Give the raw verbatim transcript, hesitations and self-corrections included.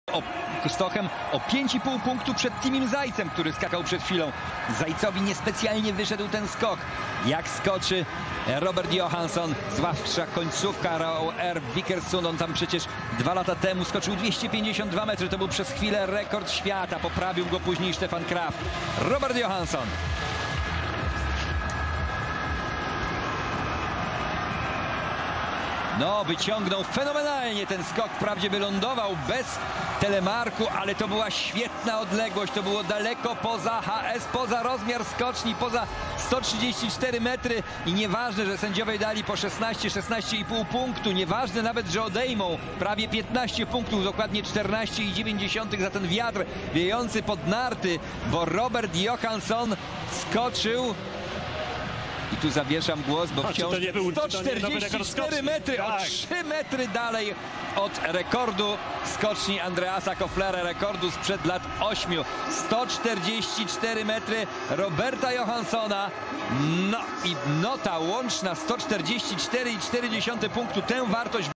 O, Stochem o pięć i pół punktu przed Timim Zajcem, który skakał przed chwilą. Zajcowi niespecjalnie wyszedł ten skok. Jak skoczy Robert Johansson, zwłaszcza końcówka Row Air Vikersund. On tam przecież dwa lata temu skoczył dwieście pięćdziesiąt dwa metry. To był przez chwilę rekord świata. Poprawił go później Stefan Kraft. Robert Johansson. No, wyciągnął fenomenalnie ten skok. Wprawdzie wylądował bez telemarku, ale to była świetna odległość. To było daleko poza H S, poza rozmiar skoczni, poza sto trzydzieści cztery metry. I nieważne, że sędziowie dali po szesnaście, szesnaście i pół punktu. Nieważne nawet, że odejmą prawie piętnaście punktów, dokładnie czternaście i dziewięć dziesiątych za ten wiatr wiejący pod narty, bo Robert Johansson skoczył. I tu zawieszam głos, bo A, wciąż sto czterdzieści cztery metry, tak. O trzy metry dalej od rekordu skoczni Andreasa Koflera, rekordu sprzed lat ośmiu. sto czterdzieści cztery metry Roberta Johanssona. No i nota łączna sto czterdzieści cztery i cztery dziesiąte punktu. Tę wartość